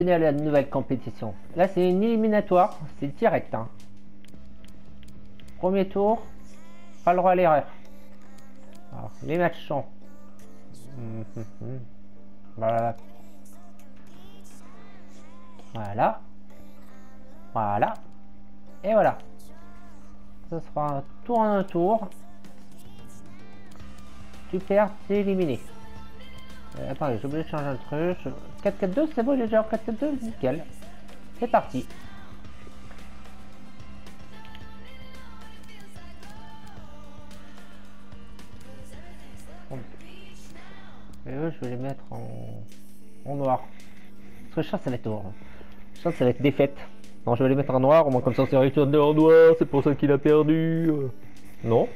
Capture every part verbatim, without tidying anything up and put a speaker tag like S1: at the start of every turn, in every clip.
S1: à la nouvelle compétition. Là, c'est une éliminatoire, c'est direct. Hein. Premier tour, pas le droit à l'erreur. Alors, les matchs sont. Voilà. Voilà. Voilà. Et voilà. Ce sera un tour en un tour. Tu perds, t'es éliminé. Euh, attendez, j'ai oublié de changer un truc. quatre quatre deux, c'est bon, j'ai déjà en quatre quatre deux, nickel. C'est parti. Bon. Et eux, je vais les mettre en, en noir. Parce que je sens que ça va être noir. Je sens que ça va être défaite. Non, je vais les mettre en noir, au moins comme ça c'est retourné en noir, c'est pour ça qu'il a perdu. Non.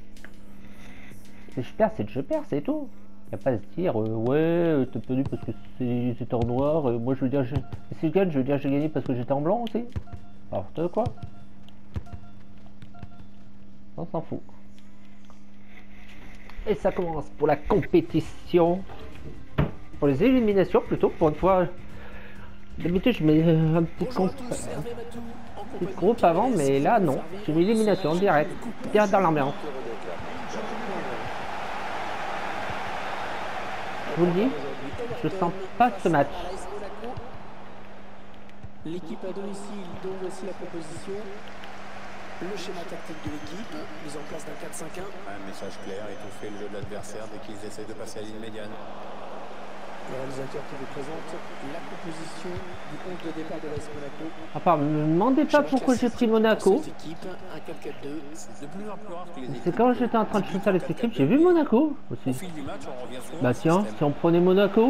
S1: Si je perds, c'est que je perds, c'est tout. Il n'y a pas à se dire, euh, ouais, t'as perdu parce que c'était en noir, euh, moi je veux dire, je... si je gagne, je veux dire j'ai gagné parce que j'étais en blanc aussi. N'importe quoi. On s'en fout. Et ça commence pour la compétition. Pour les éliminations plutôt, pour une fois. D'habitude je mets un petit, comp... un petit groupe avant, mais là non. J'ai une élimination en direct. Direct dans l'ambiance. Je vous le dis, je sens pas ce match.
S2: L'équipe à domicile, donc voici la proposition. Le schéma tactique de l'équipe, mise en place d'un quatre cinq un.
S3: Un message clair, étouffer le jeu de l'adversaire dès qu'ils essaient de passer à la ligne médiane.
S2: Le réalisateur qui vous présente la composition du onze de départ de l'A S Monaco.
S1: À part, ne me demandez pas pourquoi j'ai pris Monaco. C'est quand j'étais en train de shooter les équipes, j'ai vu Monaco aussi. Bah tiens, si on prenait Monaco.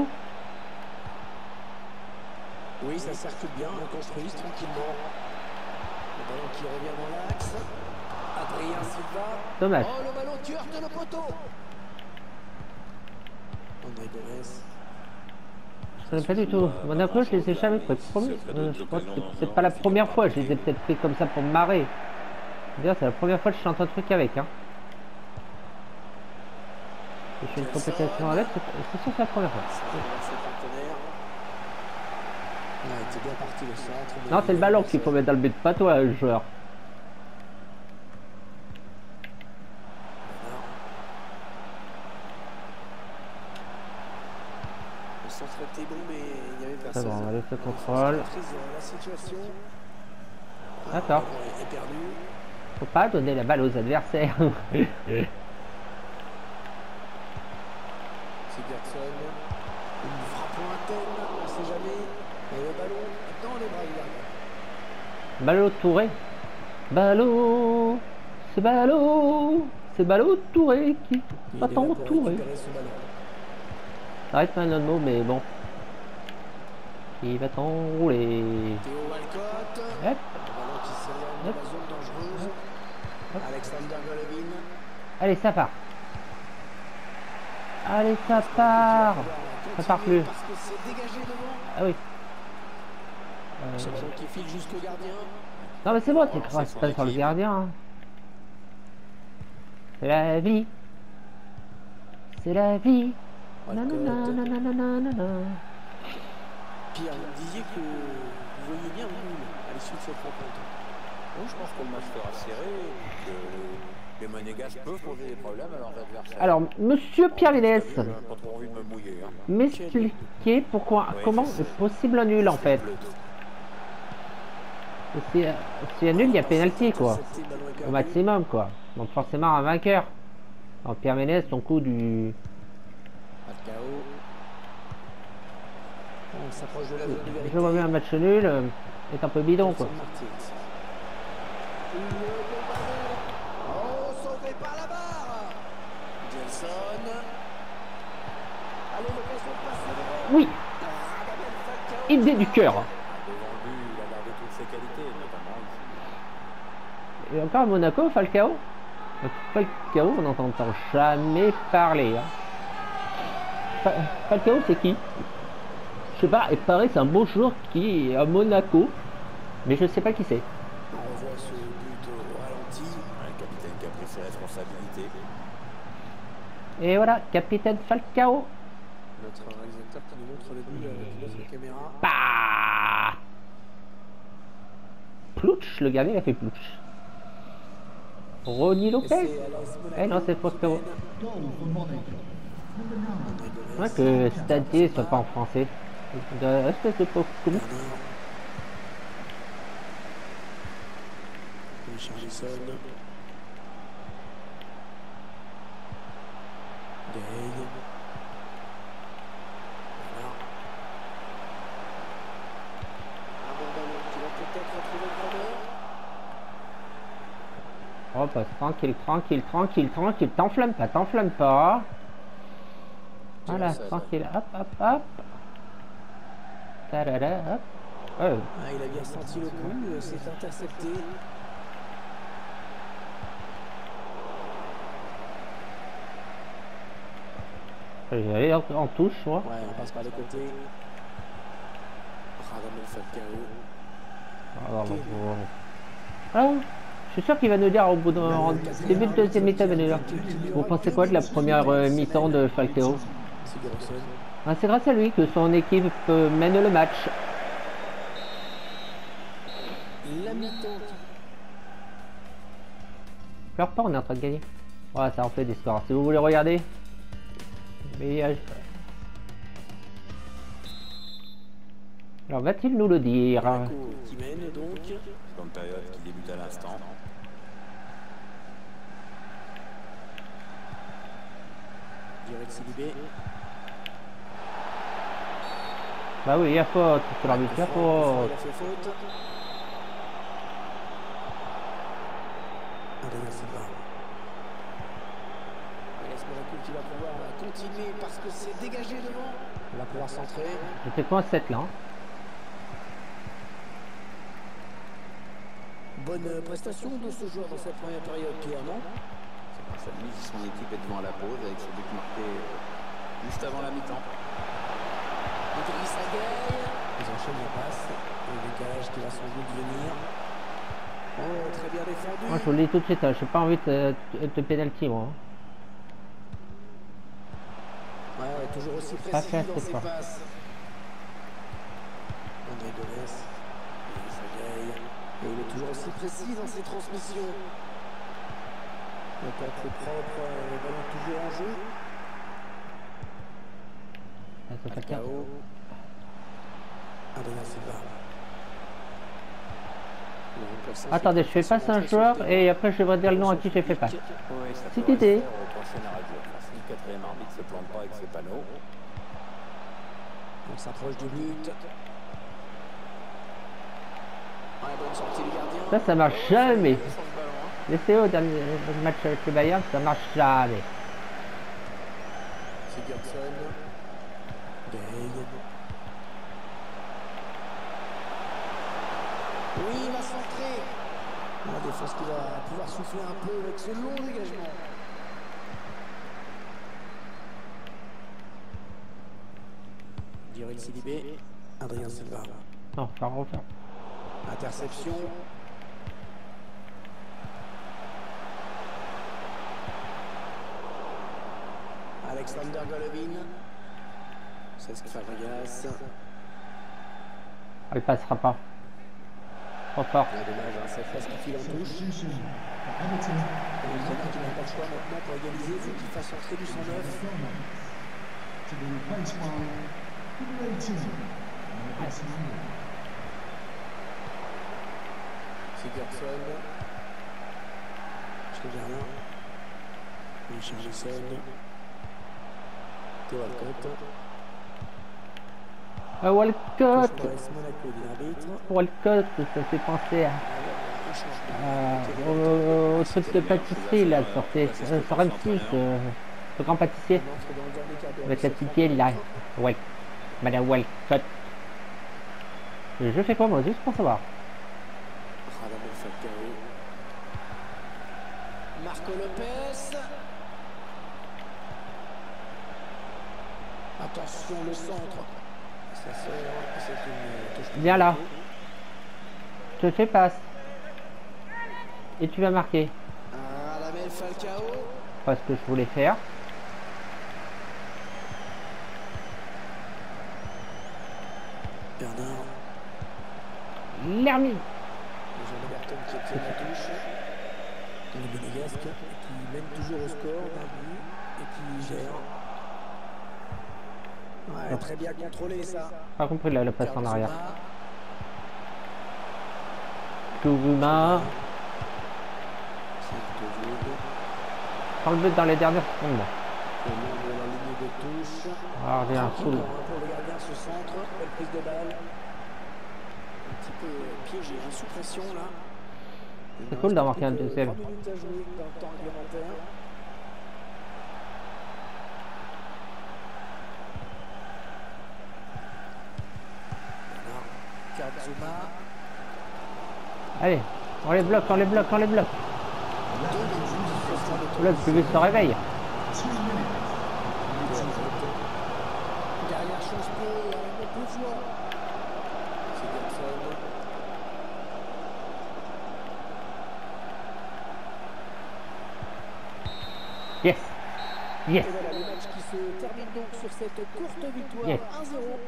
S2: Oui, ça circule bien, on construit tranquillement. Le ballon qui revient dans l'axe. Adrien Silva.
S1: Dommage.
S2: Oh, le ballon qui heurte le poteau. André Gomez.
S1: Je connais pas du tout. Monaco, je les ai jamais pris. Euh, je crois que c'est peut-être pas la première fois. Je les ai peut-être pris comme ça pour me marrer. D'ailleurs, c'est la première fois que je chante un truc avec. Hein. Je fais une compétition avec. C'est sûr que c'est la première fois. Non, c'est le ballon qu'il faut mettre dans le but, pas toi, le joueur. C'est bon, on va laisser le contrôle. D'accord. Faut pas donner la balle aux adversaires.
S2: Sigurdsson. Une frappe lointaine, on ne sait jamais. Et le ballon dans les bras du gardien.
S1: Ballot Touré. Ballot. C'est Ballot. C'est Ballot Touré qui va t'entourer. Ça arrête pas un autre mot, mais bon. Il va t'enrouler.
S2: Théo Walcott.
S1: Hop.
S2: Le ballon qui s'éloigne de la zone dangereuse.
S1: Hop.
S2: Alexander Golovin.
S1: Allez, ça part. Allez, ça part. Ça part plus.
S2: Parce que c'est dégagé devant.
S1: Ah oui. Euh...
S2: Samson qui file jusqu'au gardien.
S1: Non mais c'est bon, t'es grâce pas sur le gardien. Hein. C'est la vie. C'est la vie. Nanana, nanana, nanana.
S2: Pierre, vous disiez que vous voyez bien le nul à l'issue de cette rencontre.
S3: Oui, je pense que le match sera serré, que les Monégasques peuvent poser des problèmes à leurs adversaires.
S1: Alors, monsieur Pierre Lénès,
S3: J'ai pas trop envie de me mouiller. Hein.
S1: m'expliquer pourquoi,
S3: oui,
S1: comment est possible un nul en fait. Si y a nul, il y a pénalty quoi. Au maximum quoi. Donc forcément un vainqueur. Donc Pierre Ménès, ton coup du...
S2: On s'approche de la zone de vérité.
S1: Je vois bien un match nul euh, est un peu bidon quoi.
S2: Oh, sauvé par la barre. Gelson. Allez, l'occasion de passer devant.
S1: Oui. Idée du cœur.
S3: Devant lui, il a gardé toutes ses qualités, notamment ici.
S1: Et encore à Monaco, Falcao. Falcao, on n'entend jamais parler. Hein. Fa Falcao, c'est qui? Je sais pas, il paraît c'est un beau joueur qui est à Monaco, mais je sais pas qui c'est.
S2: On revoit ce but au ralenti.
S3: Un capitaine qui a pris ses responsabilités.
S1: Et voilà, capitaine Falcao.
S2: Notre réalisateur qui nous montre le but avec notre caméra.
S1: Bah plouch, le gardien il a fait plouch. Ronny Lopez. Eh non, c'est Prospero. Ouais, que Stadier soit pas en français. De espèce de pauvre con.
S2: Richarlison. Gay. Voilà. Un bon ballon qui va peut-être retrouver le preneur.
S1: Oh bah tranquille, tranquille, tranquille, tranquille, t'enflamme pas, t'enflamme pas. Voilà, tranquille, hop, hop, hop. Tarara, hop. Oh.
S2: Ah, il a bien senti le coup, c'est intercepté.
S1: J'allais en, en touche, moi.
S2: Ouais, on passe par les côtés. Radamel Falcao.
S1: Alors, bon, bon. Ah, je suis sûr qu'il va nous dire au bout d'un début de deuxième mi-temps, il va nous dire. Vous pensez quoi de la première euh, mi-temps de Falcao? Ah, c'est grâce à lui que son équipe euh, mène le match.
S2: La mi-temps.
S1: Pleure pas, on est en train de gagner. Ouais, ça en fait des scores. Si vous voulez regarder. Mais, euh... alors va-t-il nous le dire?
S2: Qui mène donc.
S3: Seconde période qui débute à l'instant.
S2: Direct Silibé.
S1: Bah oui, il y a faute sur l'arbitre, il y a faute.
S2: Il a fait faute. Adrien Silva. Qui va pouvoir continuer parce que c'est dégagé devant. Il va pouvoir centrer.
S1: C'était quoi sept là hein?
S2: Bonne prestation de ce joueur dans cette première période, Pierre, non?
S3: C'est grâce à lui si son équipe est devant la pause avec ce but marqué juste avant la mi-temps.
S2: Idrissa Gueye. Ils enchaînent les passes. Le décalage qui va sans doute venir. Oh, très bien défendu.
S1: Moi je vous le dis tout de suite, hein, j'ai pas envie de te pénalty moi.
S2: Ouais, ouais, toujours aussi précis
S1: Pas fait,
S2: dans ses
S1: pas.
S2: passes. André Gomes. Idrissa Gueye. Et il est toujours aussi précis dans ses transmissions. Le tacle est propre, le ballon toujours en jeu. Falcao. Adrien Silva.
S1: Attendez, je fais passe un joueur et après je devrais dire le nom à qui j'ai fait passe.
S3: Oui, ça
S1: Si
S3: peut
S1: t'étais.
S3: rester au prochain arrêt de jeu. Si le quatrième arbitre ne se plante pas avec ses panneaux.
S2: On s'approche du but. Ouais, bonne sortie du gardien.
S1: Ça, ça marche jamais. Les C O dernier match avec le Bayern, ça marche jamais.
S2: Sigurdsson. Gay. Oui, il va centrer. La défense qui va pouvoir souffler un peu avec ce long dégagement. Direct Silibé. Adrien Silva.
S1: Non, ça refaire.
S2: Interception. Alexander Golovin. Cesc Fabregas.
S1: Elle passera pas. Trop fort.
S2: C'est dommage, hein, cette passe qui file en touche. Et le Zénith qui n'a pas le choix maintenant pour égaliser, il faut qu'il fasse entrer du cent neuf. Sigurdsson. Je ne dis rien. Richarlison. Théo Walcott.
S1: Euh, Walcott.
S2: Monaco dit l'arbitre.
S1: Walcott, ça fait penser à, euh, au, au truc de pâtisserie là, sortait euh, sur M six, euh, le grand pâtissier. Avec la petite vieille là. Ouais. Madame Walcott. Je fais quoi moi, juste pour savoir.
S2: Radamel Falcao. Marco Lopez. Attention, le centre. Ça sort, c'est une touche.
S1: Viens là. Je te fais passe. Et tu vas marquer.
S2: Radamel Falcao.
S1: Pas ce que je voulais faire.
S2: Bernard.
S1: L'Hermine.
S2: Jean Everton qui obtient la touche. Les Monégasques qui mènent toujours au score d'un but et qui gèrent. Ouais, très bien contrôlé ça.
S1: Pas compris la, la passe en arrière.
S2: Zuma.
S1: Kougouma.
S2: Qui est au jeu.
S1: Prend le but dans les dernières secondes.
S2: Au long de la ligne de touche.
S1: Ah, rien,
S2: Tranquille,
S1: cool.
S2: hein, pour le gardien ce centre, belle prise de balle. Un petit peu piégé, hein, sous pression là.
S1: C'est cool d'avoir qu'un deuxième.
S2: trois minutes à jouer dans le temps réglementaire. Voilà, Zuma.
S1: Allez, on les bloque, on les bloque, on les bloque. Là, le public se réveille.
S2: Derrière change peu, avec peu de joie. C'est Johnson.
S1: Yes. Yes.
S2: Et voilà le match qui se termine donc sur cette courte victoire
S1: Yes.
S2: un zéro.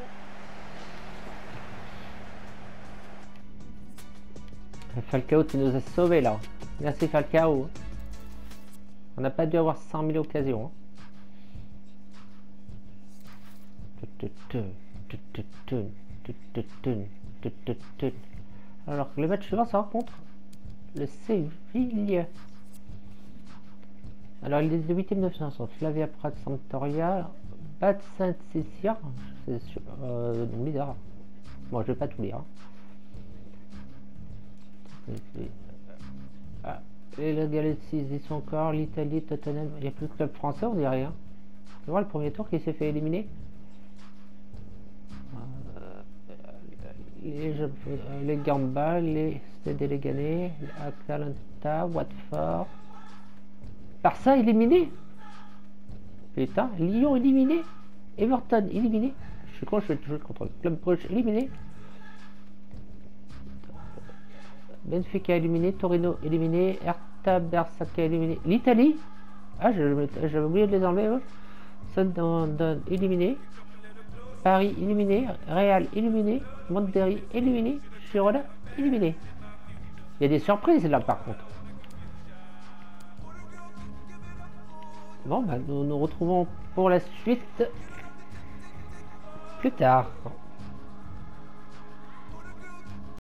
S1: Falcao, tu nous as sauvés là. Merci Falcao. On n'a pas dû avoir cent mille occasions. Alors le match suivant, ça rencontre le Séville. Alors il est de huitième neuf cent soixante. Slavia Prague Sampdoria. Bad Saint-Cécile. C'est euh, bizarre. Bon, je vais pas tout lire. Ah, et la Galaxie, ils y sont encore. L'Italie, Tottenham. Il n'y a plus de club français, on dirait. Hein. Tu vois le premier tour qui s'est fait éliminer. Euh, les, les Gamba, les Stade Léganés, Atalanta, Watford. Barça éliminé. Putain, Lyon éliminé. Everton éliminé. Je suis con, je vais toujours contre le club proche éliminé. Benfica éliminé, Torino éliminé, Hertha Bergamo éliminé, l'Italie, ah j'avais oublié de les enlever, ouais. Sunderland éliminé, Paris éliminé, Real éliminé, Monterrey éliminé, Girona éliminé. Il y a des surprises là par contre. Bon bah nous nous retrouvons pour la suite plus tard.